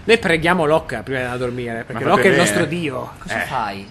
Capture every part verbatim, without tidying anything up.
Noi preghiamo Locke prima di andare a dormire, perché Locke è il nostro dio. Cosa Eh. fai?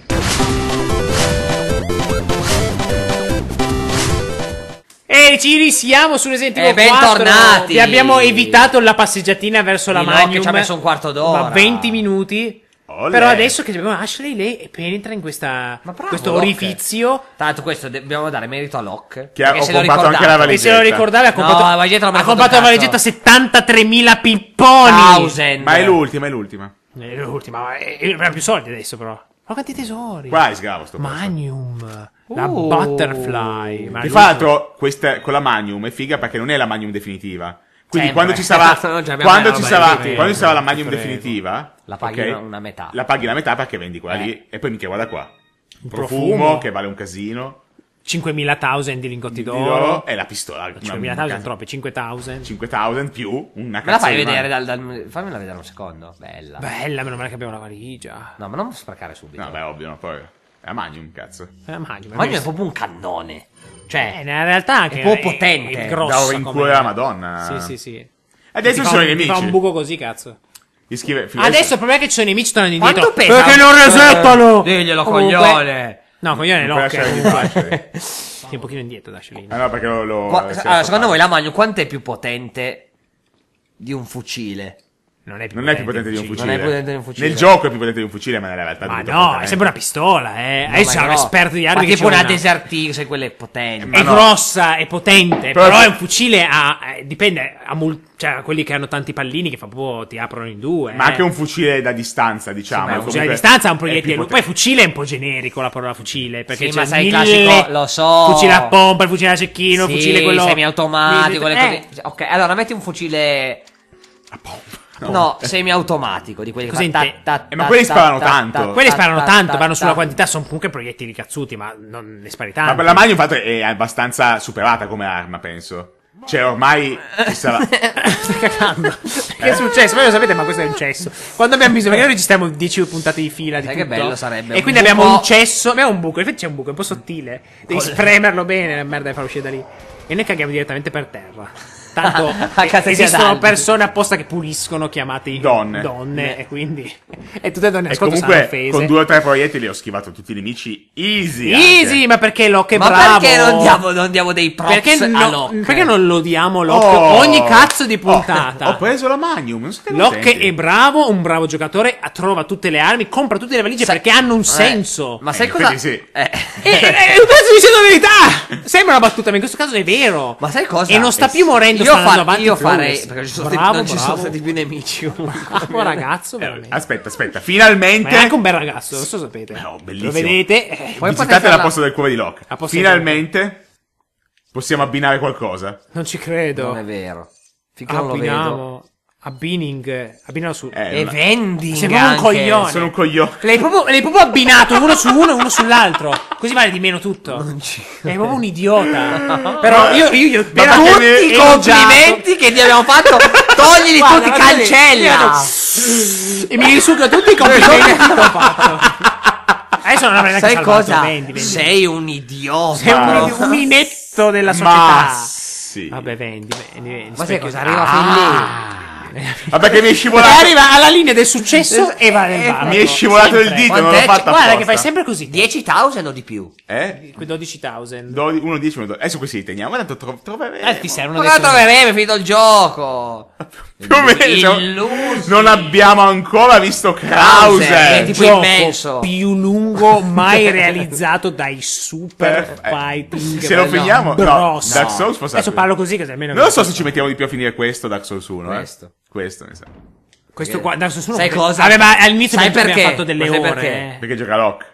E ci risiamo su Resident Evil Eh, bentornati! quattro. Vi abbiamo evitato la passeggiatina verso la Di Magnum. Locke ci ha messo un quarto d'ora. Ma venti minuti. Olè. Però adesso che abbiamo Ashley, lei penetra in questa, Ma bravo, questo Locke. orifizio. Tra l'altro questo dobbiamo dare merito a Locke. Che ha perché se lo occupato anche ricordato. la E se lo valigetta. ricordavi, ha No, comprato, la valigetta non me ha l'ha fatto comprato la cazzo. valigetta settantatremila pipponi. Thousand. Ma è l'ultima, è l'ultima. È l'ultima, ma è- è- avrà più soldi adesso però. Ma quanti tesori? Qua è sgavo sto coso. Magnum. La Uh. Butterfly. Ma Che lui- fra l'altro questa con la Magnum è figa perché non è la Magnum definitiva. Quindi Sempre. quando ci sarà Non ci abbiamo quando la ci roba sarà definitiva. quando ci sarà la Ti Magnum prego. definitiva, La paghi ok? una- una metà. La paghi la metà perché vendi quella Eh. lì e poi mica guarda qua. Un profumo. profumo che vale un casino. cinquemila thousand di lingotti Dirò, d'oro. e la pistola. una- cinquemila una thousand casa- troppi, cinquemila. cinquemila più una Me la cazzo fai di vedere mano. dal, dal... Fammela vedere un secondo. Bella. Bella, meno male che abbiamo la valigia. No, ma non sprecare subito. No, beh, ovvio, no, poi è la Magnum, cazzo. È la Magnum. Magnum è proprio un cannone. Cioè, Eh, in realtà anche È proprio potente. È, Da grossa in come- cuore alla Madonna. Sì, sì, sì. Adesso Ti fa sono un- i ti nemici. fa un buco così, cazzo. Gli scrive- Adesso il problema è che ci sono i nemici tornano indietro. quanto pesa? Perché non resettano? Diglielo, Comunque- coglione. No, coglione Non puoi Locke. lasciare di comunque. facile. Sì, un pochino indietro, Dashlin. Ah no, perché lo... lo Qua- si è allora, fatto secondo voi fare. la Magnum quanto è più potente di un fucile? Non è più Non è più potente di un fucile. Non è più potente di un fucile. Nel gioco è più potente di un fucile, ma nella realtà Ma tutto no, è completamente. sempre una pistola, eh. No, Adesso ma c'è un no. esperto di armi Ma che tipo c'è una Desert Eagle, sai quelle potenti. Ma È no. grossa, è potente, Però- però, è un fucile a... eh, dipende, a mul- cioè quelli che hanno tanti pallini che fa proprio ti aprono in due. Ma eh. anche un fucile da distanza, diciamo. Ma un comunque fucile a distanza ha un è più proiettile. potente. Poi fucile è un po' generico la parola fucile. Perché Sì, c'è ma sai il mille- classico, lo so. Fucile a pompa, il fucile a cecchino, il Sì, fucile quello. semiautomatico, le Eh, cose. Ok, allora metti un fucile. A pompa. No, semiautomatico di quelli che Cosa fa inte- ta- ta- Eh, ma ta- quelli ta- sparano ta- tanto. ta- Quelli ta- sparano ta- tanto, ta- vanno sulla ta- quantità, sono comunque proiettili cazzuti, ma non ne spari tanto. Ma per la Magnum infatti è abbastanza superata come arma, penso. Cioè ormai ci sarà... Stai cagando. Che è successo? Voi lo sapete, ma questo è un cesso. Quando abbiamo bisogno, perché noi registriamo dieci puntate di fila di Sai che tutto. bello sarebbe, E un quindi buco- abbiamo un cesso. Abbiamo un buco. Infatti c'è un buco, è un po' sottile. Devi Col- spremerlo bene, la merda, e far uscire da lì. E noi caghiamo direttamente per terra. Tanto A casa di esistono Adalbi. persone apposta che puliscono chiamate Donne. donne e quindi e tutte le donne E ascolto saranno comunque offese. con due o tre proiettili ho schivato tutti i nemici easy. Easy, anche. ma perché Locke è Ma bravo? perché non diamo, non diamo dei props Perché, a no- Locke? perché non lo diamo Locke Oh. ogni cazzo di puntata? Oh, ho preso la Magnum, non siete Locke contenti? è bravo, un bravo giocatore, trova tutte le armi, compra tutte le valigie Sai- perché hanno un Eh, senso. Ma sai Eh, cosa? infatti sì. Eh. E, e, e penso dicendo la verità! Sembra una battuta, ma in questo caso è vero. Ma sai cosa? E non sta Eh, più morendo, Io, sta andando fa- avanti. io flawless. farei perché ci sono stati- bravo, non ci sono bravo. stati più nemici. Bravo ragazzo, Eh, veramente. aspetta, aspetta, Ma finalmente... è anche un bel ragazzo, non so se sapete. No, Lo bellissimo. vedete? Eh, Poi Visitate potrei la farla- posta del cuore di Locke. La posta del Finalmente possiamo abbinare qualcosa. non ci credo. Non è vero. Finché non lo vedo. Abbiniamo. Abbinning. Abbinalo su. Eh, E non- vending Sei proprio un anche. coglione. Sono un coglione. L'hai proprio, l'hai proprio abbinato uno su uno e uno sull'altro. Così vale di meno tutto. Non ci- È proprio un idiota. Però io, io, io Ma era perché tutti ne- i Complimenti che ti abbiamo fatto. Toglili Guarda, tutti, guarda lì. cancella. E mi risucchio tutti i complimenti che ho fatto. Adesso non avrei neanche Sai salvato. cosa? Vendi, vendi. Sei un idiota. Sei un, un inetto della società. Ma sì. Vabbè, vendi, vendi, vendi. Ma sai Specchio- cosa? Arriva Ah. fin lì. Vabbè che mi è E scivolato. arriva alla linea del successo e va nel baratro. Mi è scivolato il Sempre. dito, non l'ho Quant'è? fatta Guarda che apposta. fai sempre così. diecimila o di più? Eh? Quei dodicimila. dodici, uno, dieci, uno, dodici. Adesso questi li teniamo. Ma tanto tro- troveremo. Eh, ti servono Ma dei lo troveremo, è finito il gioco. Più o meno, siamo- Illusi. non abbiamo ancora visto Krauser, Krauser. che tipo gioco immenso. più lungo mai realizzato dai super Eh, fighting se lo no, finiamo, no, bros. Dark Souls forse- Adesso parlo così che almeno Non lo so se ci mettiamo di più a finire questo Dark Souls uno. Questo. Eh. Questo, mi sa. questo qua Dark Souls uno Sai potrebbe- cosa? Vabbè, ma all'inizio Sai abbiamo perché? fatto delle Ma sai ore perché? eh. Perché gioca Locke.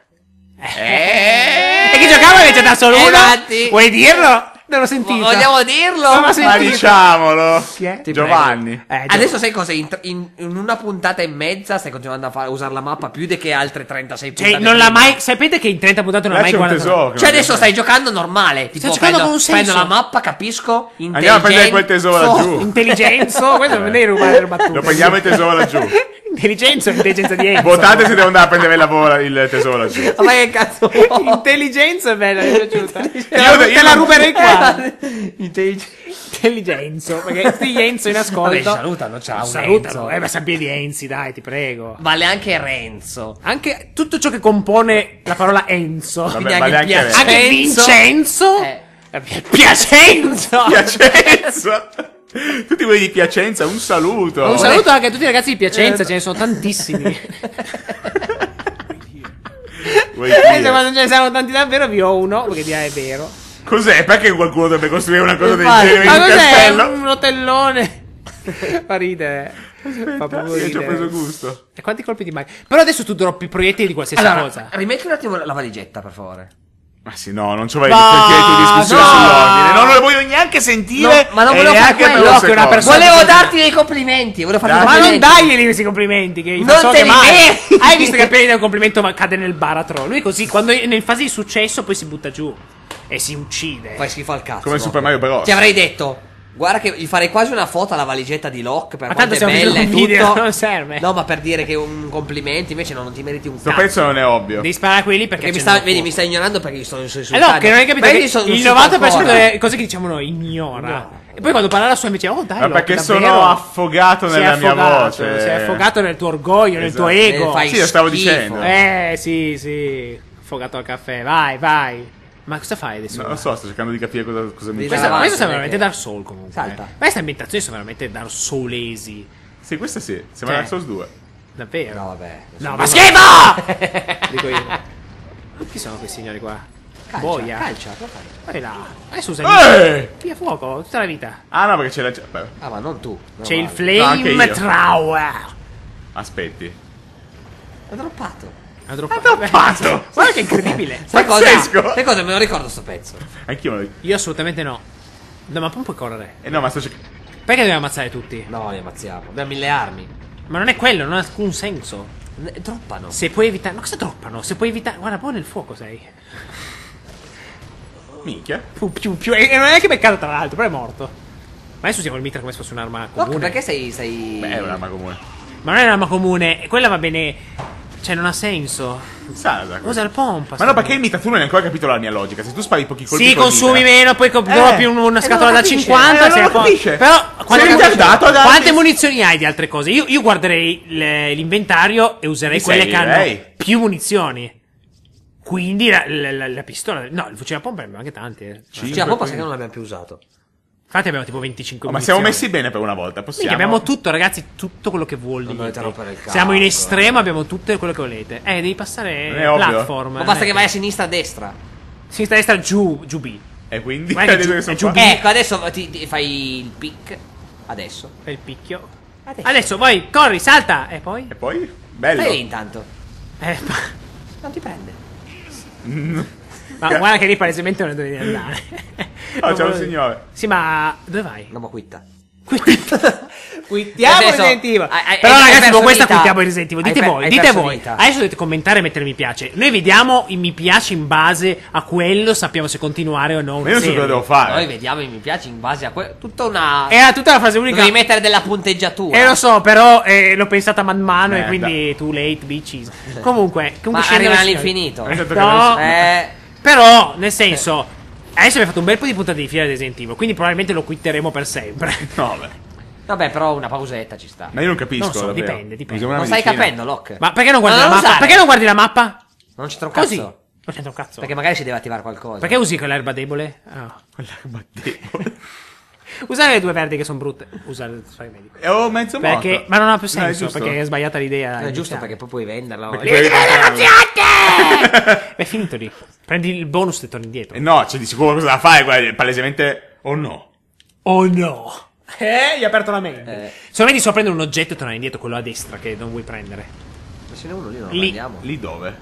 E chi giocava invece Dark Souls Eh, uno? infatti. Vuoi dirlo? Non l'ho sentito. Vogliamo dirlo? Non l'ho Ma sentito. diciamolo. Chi è? Ti Giovanni. Eh, Adesso sai cosa? In, in- in una puntata e mezza stai continuando a fare, usare la mappa più di che altre trentasei cioè, puntate. non l'ha prima. mai. Sapete che in trenta puntate non Là l'ha mai c'è un guardato? tesoro. Cioè adesso stai giocando normale. Tipo, giocando prendo, con un senso. prendo la mappa, capisco. Andiamo a prendere quel tesoro laggiù. Intelligenza. Questo non devi rubare le battute. Lo prendiamo il tesoro laggiù. Intelligenza o intelligenza di Enzo? Votate se devo andare a prendere il lavoro, il tesoro laggiù. Ma che cazzo vuoi? Intelligenza è bella, mi è piaciuta. Te Io- la, io te la non- ruberei qua. Intellig- intelligenzo. Perché sti Enzo in ascolto. Vabbè, ci salutano, ciao, Salutano. Enzo. Eh, ma sappi di Enzi, dai, ti prego. Vale anche Renzo. Anche tutto ciò che compone la parola Enzo. Vabbè, Quindi vale anche anche Piacenzo. Anche Vincenzo. Eh. Piacenzo. Piacenza! Tutti quelli di Piacenza, un saluto. Un saluto anche a tutti i ragazzi di Piacenza, ce ne sono tantissimi. Vuoi Eh, se dire? quando ce ne saranno tanti davvero, vi ho uno, perché dirà è vero. Cos'è? Perché qualcuno dovrebbe costruire una cosa del Infatti. genere in Ma un cos'è? castello? Un rotellone. Fa ridere. Fa proprio Io ci ho ridere. preso gusto. E quanti colpi di mano? Però adesso tu droppi proiettili di qualsiasi Allora, cosa. rimetti un attimo la valigetta, per favore. Ma sì, no, non ci vai Ma- perché tu discussione no! sull'ordine. Non lo voglio neanche sentire. No, ma non e volevo fare neanche per quello, un che una secondo. persona- Volevo così. darti dei complimenti. Volevo farti Dai. dei Ma non complimenti. dagli questi complimenti che Non so te che li mai. meriti. Hai visto che appena dai un complimento ma cade nel baratro. Lui così, quando è nel fase di successo, poi si butta giù e si uccide. Fai schifo al cazzo. Come no? Super Mario Bros. Ti avrei detto. Guarda che gli farei quasi una foto alla valigetta di Locke per Ma quanto tanto è stiamo bella e facendo un video, tutto. non serve. No, ma per dire che un complimento invece no, non ti meriti un Questo cazzo. pezzo non è ovvio. Devi sparare a quelli perché, Perché mi c'è sta, il vedi, fuoco. mi stai ignorando perché gli sto Eh insultando. no, che non hai capito Prendi, che sono il super novanta per cento ancora. delle cose che diciamo noi ignora. E poi quando parla la sua invece, oh dai, Ma Locke, perché davvero? sono affogato Sei nella mia affogato, voce. sei affogato nel tuo orgoglio, nel tuo Esatto. ego. Eh, fai Sì, lo stavo schifo. dicendo. Eh, sì, sì. Affogato al caffè, vai, vai. Ma cosa fai adesso? Non lo so, sto cercando di capire cosa, cosa mi Devi Questa, avanti, questo sembra non è veramente che- Dark Soul comunque. Salta. Eh. Queste ambientazioni sono veramente Dark Soulesi. Sì, questa sì. Sembra Eh. Dark Souls due. Davvero. No, vabbè. No, ma schifo! Dico io. Chi sono questi signori qua? Calcia, Boia. calcia, cosa fai? Vai là. Adesso usa Eh! via fuoco tutta la vita. Ah no, perché c'è la... Beh, Ah, ma non tu. no, C'è il vale. No, anche Flame io. Tower. aspetti. L'ho droppato. Ha droppato. droppato! Guarda che incredibile. Sai cosa? Pazzesco. Sai cosa? Me lo ricordo sto pezzo. Anch'io me lo... Io assolutamente no. No, ma non puoi correre. Eh no, ma sto cercando... Perché dobbiamo ammazzare tutti? No, li ammazziamo. Abbiamo mille armi. Ma non è quello, non ha alcun senso. Ne- Droppano. Se puoi evitare. Ma cosa droppano? Se puoi evitare. Guarda, poi nel fuoco sei. Minchia. Più, più, più. E non è neanche beccato tra l'altro, però è morto. Ma adesso usiamo il mitra come se fosse un'arma comune. Locke, perché sei. sei... Beh, è un'arma comune. Ma non è un'arma comune. Quella va bene. Cioè, non ha senso. Sana, Usa il pompa. Ma no, perché il Mita, tu non hai ancora capito la mia logica. Se tu spari pochi colpi Sì, col consumi Mitra- meno, poi co- Eh, droppi un- una e scatola non da lo capisce. cinquanta. Eh, sei non a lo po- capisce. Però quante, Sei ritardato ad quante altri- munizioni hai di altre cose? Io, io guarderei le- l'inventario e userei Di quelle sei che hanno livelli. più munizioni. Quindi la, la- la- la pistola. No, il fucile a pompa ne abbiamo anche tanti. Eh. Cinque, Cioè, la pompa quindi- sai che non l'abbiamo più usato. Infatti abbiamo tipo venticinque Oh, ma munizioni. siamo messi bene per una volta. Possiamo. Minchia, abbiamo tutto, ragazzi, tutto quello che vuol Non dire. dovete rompere il cazzo. Siamo in estremo, abbiamo tutto quello che volete. Eh, devi passare Non è ovvio. platform. Ma basta eh. che vai a sinistra, a destra. Sinistra, destra, giù, giù B. E quindi Guarda che adesso giù- che sono è giù qua. B. Ecco, adesso ti, ti fai il pick. Adesso. Per il picchio. Adesso. Adesso, poi, corri, salta. E poi? E poi? Bello. Fai intanto. Eh, ma, Non ti prende. ma guarda che lì palesemente non devi andare. Oh, c'è un signore. Sì, ma dove vai? Non mi quitta. Quittiamo Nel senso, Resident Evil. hai- hai- Però hai ragazzi, perso con questa vita. quittiamo Resident Evil. Hai Dite per- voi, hai dite perso voi. vita. Adesso dovete commentare e mettere mi piace. Noi vediamo i mi piace in base a quello, sappiamo se continuare o no. Ma io non so cosa devo fare. Noi vediamo i mi piace in base a quello. Tutta una. Era tutta la frase unica. Devi mettere della punteggiatura. Eh lo so, però eh, l'ho pensata man mano e Merda. quindi too late bitches. Comunque, comunque Ma scende arriva la- all'infinito. Hai detto che No. non- Eh. Però, nel senso, adesso abbiamo fatto un bel po' di puntate di fila di Resident Evil, quindi probabilmente lo quitteremo per sempre. No, beh. Vabbè, però una pausetta ci sta. Ma io non capisco. Non so, davvero. dipende, dipende. Usiamo una Non stai medicina. capendo, Locke. Ma perché non guardi Ma la non mappa? usare. Perché non guardi la mappa? Non c'entra un Così. cazzo. Non c'entra un cazzo. Perché magari si deve attivare qualcosa. Perché usi quell'erba debole? Ah. Quell'arma debole. Usare le due verdi che sono brutte. Usa il fai medico. E ho mezzo morto. Perché, ma non ha più No, è senso, giusto. perché è sbagliata l'idea. Non è giusto iniziale. perché poi puoi venderla. Perché Lì- poi- È finito lì. Prendi il bonus e torni indietro. Eh no, c'è di sicuro cosa da fare, guarda, palesemente... Oh no. Oh no! Eh, gli ha aperto la mente. Eh. Secondo me ti so prendere un oggetto e tornare indietro, quello a destra che non vuoi prendere. Ma ce n'è uno lì, non lo Lì. prendiamo. Lì dove?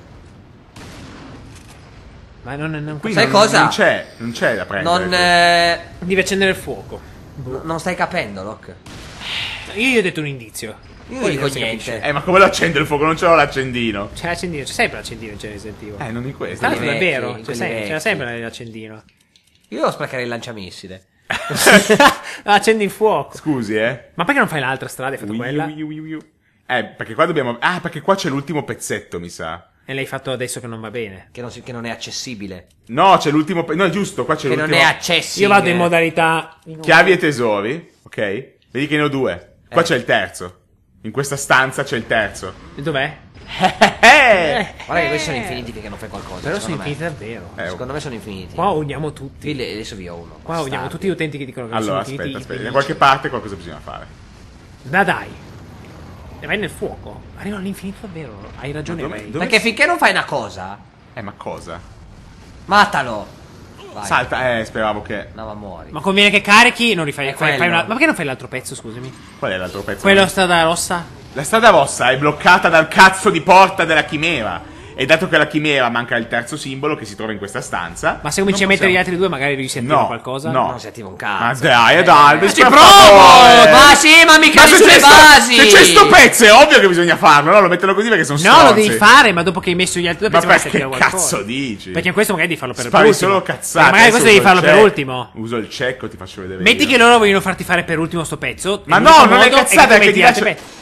Ma non, non, Qui Sai non, cosa? Non c'è, non c'è da prendere. Non, eh, devi accendere il fuoco. n- non stai capendo, Locke. Io gli ho detto un indizio. Io Poi non dico non si niente. capisce. Eh, ma come lo accendo il fuoco? Non ce l'ho l'accendino. C'è l'accendino, c'è sempre l'accendino in Resident Evil. Eh, non in questo. Tra l'altro è quelli vero, vecchi, c'è, quelli sempre, c'era vecchi. sempre l'accendino. Io devo sprecare il lanciamissile. Accendi il fuoco. Scusi, eh. Ma perché non fai l'altra strada? Hai fatto Ui, quella? ui, ui, ui. Eh, perché qua dobbiamo... Ah, perché qua c'è l'ultimo pezzetto, mi sa. E l'hai fatto adesso che non va bene. Che non, si- che non è accessibile. No, c'è l'ultimo... pe- No, è giusto, qua c'è Che non l'ultimo... è accessibile. Io vado in modalità... Chiavi e tesori, ok? Vedi che ne ho due. Qua Eh. c'è il terzo. In questa stanza c'è il terzo. Dov'è? Eh! Guarda che questi sono infiniti finché non fai qualcosa. Però sono secondo me. infiniti davvero. Eh, Secondo me sono infiniti. Qua odiamo tutti. Qui le- adesso vi ho uno. Qua odiamo Bastardi. tutti gli utenti che dicono che Allora, sono aspetta, infiniti. aspetta. Da infelici. qualche parte qualcosa bisogna fare. Ma dai. E vai nel fuoco. Arrivano all'infinito davvero. Hai ragione, Ma dove- Ray. dove- Perché finché non fai una cosa, Eh, ma cosa? matalo. Vai. Salta, eh, speravo che... No, ma muori. Ma conviene che carichi, non rifai. È Fai, fai quello. una- ma perché non fai l'altro pezzo, scusami? Qual è l'altro pezzo? Quello strada rossa? La strada rossa è bloccata dal cazzo di porta della chimera. E dato che la chimera manca il terzo simbolo che si trova in questa stanza... Ma se cominci a non mettere gli possiamo- altri due, magari riesci a attivare No, qualcosa? no. Non si attiva un Ma cazzo. dai, Eh, dai, eh. ci provo! Ma sì, ma mica Ma lì se sulle c'è, sto, basi. se c'è sto pezzo è ovvio che bisogna farlo, no? Lo mettono così perché sono No, stronzi. lo devi fare, ma dopo che hai messo gli altri due Ma pezzi magari si perché attiva qualcosa. cazzo dici? Perché questo magari devi farlo per Spari ultimo. solo cazzate. Perché magari adesso questo devi uso farlo il per cec- ultimo. Uso il cecco, ti faccio vedere. Metti io. che loro vogliono farti fare per ultimo sto pezzo. Ma e no, l'unico non è modo cazzata, che tu perché metti ti gli altri lascio- pezzi.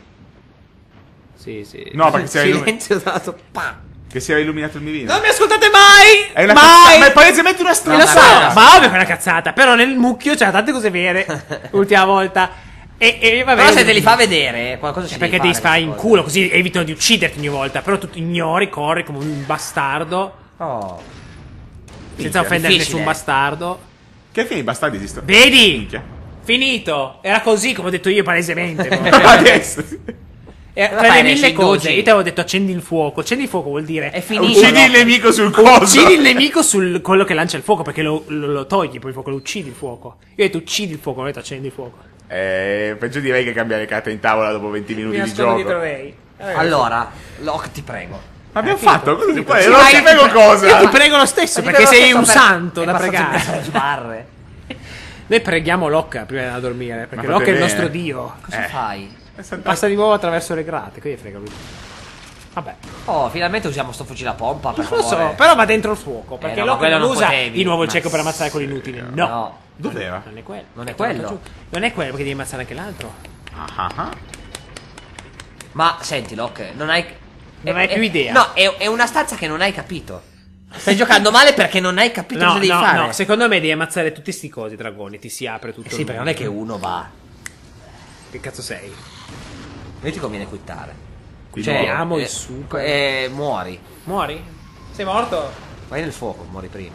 Sì, sì. No, perché si era, illumi- Silenzio dato. Pam. che si era illuminato il mirino. Non mi ascoltate mai! È una mai! cazzata, ma è palesemente una E strada. lo so, ma- ma ovvio che è una cazzata. Però nel mucchio c'era tante cose vere. L'ultima volta. E, e vabbè. Però se te li fa vedere, qualcosa ci Cioè, perché devi fare sparare in qualcosa. culo, così evitano di ucciderti ogni volta. Però tu ignori, corri come un bastardo. Oh. Senza Minchia, offendere difficile. nessun bastardo. Che fine i bastardi esistono? Vedi? Minchia. Finito. Era così, come ho detto io palesemente. Adesso. E Cosa tra fai, le esci mille in cose, doji? io ti avevo detto accendi il fuoco. Accendi il fuoco vuol dire È finito. Uccidi no? il nemico sul coso. uccidi il nemico sul quello che lancia il fuoco, perché lo, lo- lo togli poi il fuoco, lo uccidi il fuoco. Io ho detto uccidi il fuoco, non ho detto accendi il fuoco. Eh, peggio direi che cambiare carte in tavola dopo venti minuti Mi di nascondo gioco. dietro Ray. Allora, Locke, ti prego. Ma abbiamo Eh, finito, fatto? Cosa ti finito. puoi? Sì, Non vai, ti io prego ti cosa? Io ti prego lo stesso, Ma ti perché prego sei un questo per- santo è da passato in pregare. mezzo alle sbarre. Noi preghiamo Locke prima di andare a dormire, perché Ma Locke è il fate nostro bene. dio. Cosa Eh. fai? È saltato. Passa di nuovo attraverso le grate, quindi frega lui. Vabbè. Oh, finalmente usiamo sto fucile a pompa, per Non lo favore. so, però va dentro il fuoco, perché no, ma Locke quello non non usa potevi. di nuovo il Ma cieco per sì, ammazzare quelli inutili. no. No. No. Dov'era? Non è quello. Non è Te l'ho quello. fatto giù. Non è quello, perché devi ammazzare anche l'altro. Ah, ah. Ma senti, Locke, non hai. Non è- hai più è- idea. No, è, è una stanza che non hai capito. Stai giocando male perché non hai capito No, cosa devi no, fare. no, secondo me devi ammazzare tutti sti cosi, dragoni, ti si apre tutto Eh sì, il perché non mondo. è che uno va. Che cazzo sei? Non ti conviene quittare. Di Cioè, nuovo. Amo il eh, super. eh, muori. Muori? Sei morto? Vai nel fuoco, muori prima.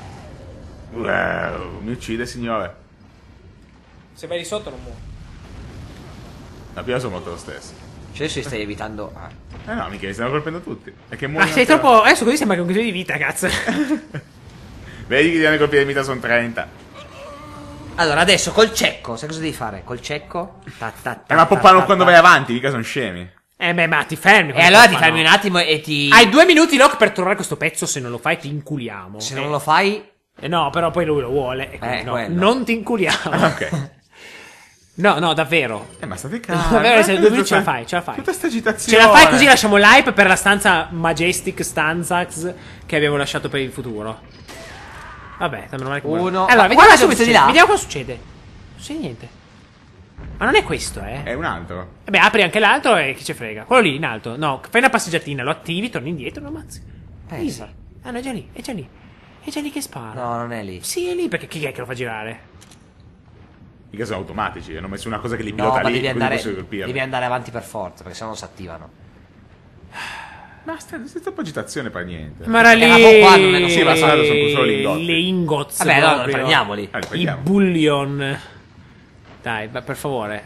Wow, mi uccide, signore. Se vai di sotto non muori. La prima sono morto lo stesso. Cioè, adesso stai evitando. Ah. Eh no, mica mi stanno colpendo tutti. È che Ma muoiono sei ancora. troppo. Adesso così sembra che è un questione di vita, cazzo. Vedi che gli danno colpi di vita sono trenta. Allora, adesso col cecco, sai cosa devi fare? Col cecco. Ta, ta, ta, Eh, ma ta, poppano ta, quando ta. vai avanti, mica sono scemi. Eh beh, ma ti fermi. E quando allora ti poppano. fermi un attimo e ti. Hai due minuti, Locke, per trovare questo pezzo. Se non lo fai, ti inculiamo. Se Eh, non lo fai. eh, no, però poi lui lo vuole. E quindi Eh, no, quello. non ti inculiamo. Ok. No, no, davvero. Eh, ma state No, calmi. davvero, se Ma due minuti tutta- ce la fai, ce la fai. Tutta sta Ce agitazione. la fai così lasciamo l'hype per la stanza Majestic Stanzax che abbiamo lasciato per il futuro. Vabbè, meno male che muore. Uno. Allora, Ma vediamo guarda cosa subito di succede. là. Vediamo cosa succede. Non succede niente. Ma non è questo, eh. È un altro. E beh, apri anche l'altro e chi ci frega. Quello lì in alto. No, fai una passeggiatina, lo attivi, torni indietro e lo ammazzi. Eh, Easy. sì. Ah, no, è già lì, è già lì. È già lì che spara. No, non è lì. Sì, è lì perché chi è che lo fa girare? Mica sono automatici. Hanno messo una cosa che li No, pilota ma lì. devi così andare, posso colpirli. devi andare avanti per forza, perché sennò non si attivano. Basta, senza troppa agitazione per niente. Ma era lì. Eravamo qua, non è- Sì, ma sono solo gli ingotti. Le ingots. Vabbè, no, proprio. prendiamoli. Eh, li I prendiamo. bullion. Dai, ma per favore.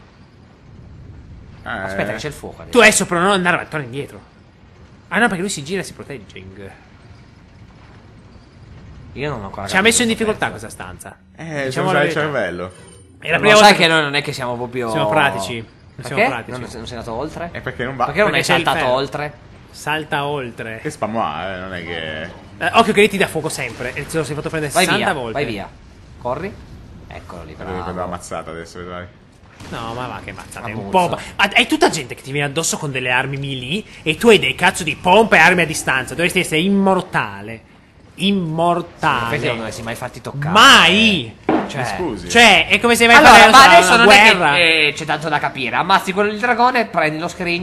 Eh, Aspetta, che c'è il fuoco adesso. Tu adesso però non andare avanti, torna indietro. Ah no, perché lui si gira e si protegge. Io non ho ancora. Ci ha messo in capito difficoltà questo questa stanza. Eh, Diciamo sono la già il verità. cervello. È la pezzo. prima Lo volta sai che noi non è che siamo proprio. Siamo pratici. Non Perché? siamo pratici. Non, non sei andato oltre? È perché non va. Perché non Perché hai c'è il saltato ferro. oltre? Salta oltre. Che spam ha, eh, non è che... Eh, occhio che lì ti dà fuoco sempre. E te lo sei fatto prendere Vai sessanta via, volte. vai via. Corri. Eccolo lì, Devo prendere bravo. ammazzata adesso, vedrai. No, ma va che mazzata. È un Ammuzzo. po'. Ma hai tutta gente che ti viene addosso con delle armi melee e tu hai dei cazzo di pompe e armi a distanza. Dovresti essere immortale. Immortale. Perché non si mai fatti toccare? Mai! Cioè, Mi scusi. Cioè, è come se vai a allora, fare ma una, adesso una non guerra. è che eh, c'è tanto da capire. Ammazzi quello del dragone, prendi lo scrigno.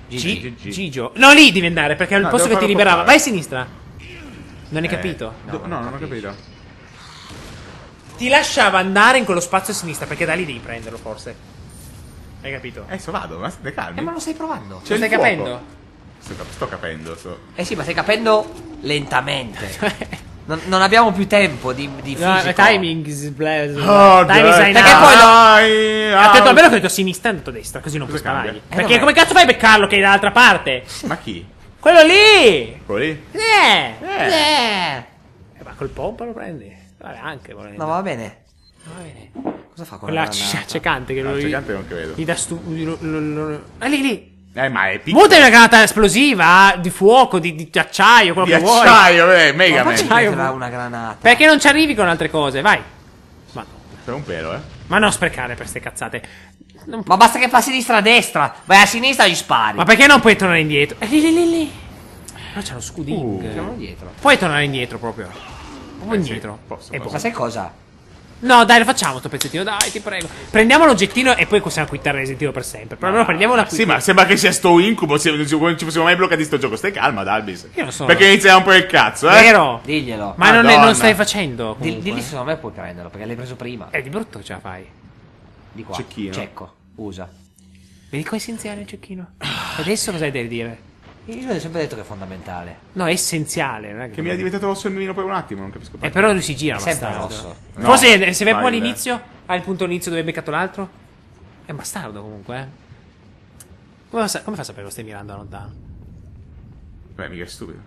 Gigi. Gi- Gigi. Gigio. No, lì devi andare perché è il No, posto che devo ti farlo liberava. portare. Vai a sinistra. Non hai Eh, capito? do- No, non ho capito. Ti lasciava andare in quello spazio a sinistra perché da lì devi prenderlo forse. Hai capito? Adesso vado, ma state calmi. Eh, ma lo stai provando? C'è Lo il stai fuoco. capendo? Sto, cap- sto capendo. Sto... Eh sì, ma stai capendo lentamente. Non, non abbiamo più tempo di, di No, fisico. timing is blessed. Oh, Time is dai. now. Perché poi lo- Dai, Ha detto ah. almeno che ho detto a sinistra e ha detto a destra, così non puoi Cosa cambia? sparargli. Eh, Perché vabbè. come cazzo fai a beccarlo che è dall'altra parte? Ma chi? Quello lì! Quello lì? Eh! Eh. Eh. Eh, ma col pompa lo prendi? Vabbè, anche volendo. No, va bene. Va bene. Cosa fa con Quella la c- granata? accecante che No, lo accecante non credo. gli dà stu... lo- lo- lo- Ah, lì, lì! Eh, ma è piccolo. Butta una granata esplosiva, di fuoco, di, di acciaio, quello Di che vuoi. acciaio, eh, Mega Ma Man. perché Acciaio. metterà una granata? Perché non ci arrivi con altre cose, vai. Ma, Per un pelo, eh. ma non sprecare per ste cazzate. Non- Ma basta che fa a sinistra a destra. Vai a sinistra e gli spari. Ma perché non puoi tornare indietro? Eh, lì, lì, lì, lì. No, c'è lo scuding. Siamo dietro. Puoi tornare indietro proprio. Proprio Eh, sì, indietro. posso, E posso. Ma boh. sai cosa? No, dai, lo facciamo sto pezzettino, dai, ti prego. Prendiamo l'oggettino e poi possiamo quittare Resident Evil per sempre. Però almeno prendiamo la Sì, ma sembra che sia sto incubo. Se non ci non ci fossimo mai bloccati sto gioco. Stai calma, Dalbis. Io non sono- Perché inizia un po' il cazzo, eh. Vero? Diglielo. Ma non, è- Madonna. non stai facendo. Di, comunque. di lì secondo me puoi prenderlo perché l'hai preso prima. Eh, di brutto ce la fai. Di qua. Cecchino. Cecco. Usa. Vedi qua essenziale il cecchino? Adesso cosa hai da dire? Io ho sempre detto che è fondamentale. No, è essenziale. Non è che, Che mi è diventato rosso il mirino per un attimo, non capisco Eh, perché. però lui si gira È sempre bastardo. rosso. No, Forse se vai un po' sbaglia. all'inizio, al punto all'inizio dove hai beccato l'altro. È un bastardo comunque, eh. Come fa, come fa a sapere che lo stai mirando da lontano? Beh, mica è stupido.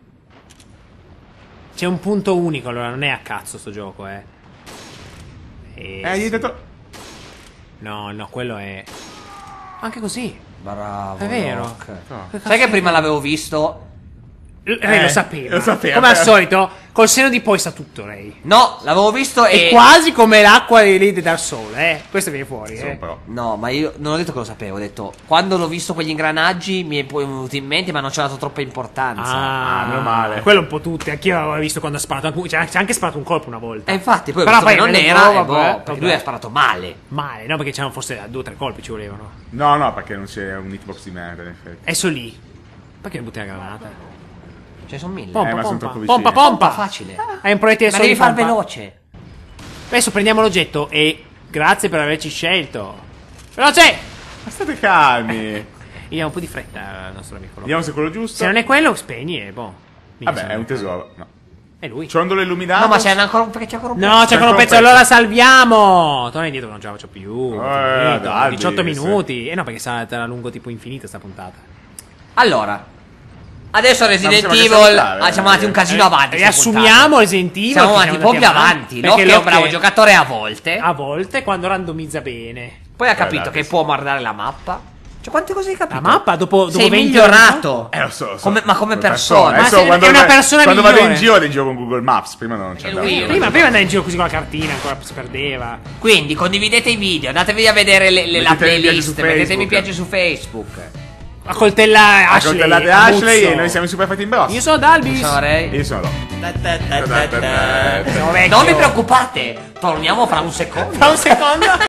C'è un punto unico, allora non è a cazzo sto gioco, eh. E- Eh, hai detto... No, no, quello è. Anche così. Bravo. È vero. Rock. No. Sai che prima l'avevo visto? Lei Eh, lo sapeva. lo sapeva, Come al però. solito, col seno di poi sa tutto lei. No, l'avevo visto e... È quasi come l'acqua di lì di Dark Souls, eh. Questo viene fuori, Insomma, eh. però. No, ma io non ho detto che lo sapevo, ho detto quando l'ho visto quegli ingranaggi mi è poi venuto in mente, ma non ci ho dato troppa importanza. Ah, Ah, meno male. Quello un po' tutti. Anch'io avevo visto quando ha sparato. anche- Cioè, c'ha anche sparato un colpo una volta. E infatti poi ho Però visto che poi non me ne era, trovo, e boh, vabbè, perché vabbè. lui ha sparato male. Male, no? Perché c'erano forse due o tre colpi ci volevano. No, no, perché non c'è un hitbox di merda, in effetti. Adesso lì. Perché mi butti la granata? Ce ne sono mille. Pompa, Eh, ma sono pompa, troppo pompa, vicini. pompa. Facile. Hai un proiettile Ma solo devi di far pompa. veloce. Adesso prendiamo l'oggetto e grazie per averci scelto. Veloce! Ma state calmi. Gli diamo un po' di fretta al nostro amico. Vediamo se è quello giusto. Se non è quello, spegni e boh. Mica Vabbè, se è non un tesoro. No. È lui. Ciondolo illuminato. No, ma c'è ancora un, perché c'è ancora un No, pezzo. c'è ancora un pezzo, pezzo. allora salviamo. Torna indietro, non ce la faccio più. Eh, Finito, dai, diciotto sì. minuti. E no, perché sarà sarà lungo tipo infinita sta puntata. Allora, adesso Resident Ma mi sembra che Evil salutare, ah, siamo andati un casino Eh, avanti. Riassumiamo Resident Evil. Siamo che andati un po' più avanti. Perché Locke è un Locke bravo giocatore a volte. A volte quando randomizza bene. Poi ha capito Guardate, che sì. può guardare la mappa. Cioè, quante cose hai capito? La mappa dopo, dopo Sei venti migliorato. Eh, lo so, lo so. Come- ma come Come persona. Ma Adesso sei- quando è una vai- persona Quando vado in migliore. giro vado in giro con Google Maps. Prima non c'è lui, andavo. Prima, prima andare in giro così con la cartina, ancora si perdeva. Quindi condividete i video, andatevi a vedere le, le- la Mettete mi piace playlist, su mettete mi Facebook. piace su Facebook. A coltella Ah, Ashley. coltellate a Ashley Muzzo. e noi siamo i Super Fighting Bros. Io sono Dalby. Ciao Ray. Io sono Locke. Sono vecchio. Non vi preoccupate, torniamo fra un secondo. Fra un secondo.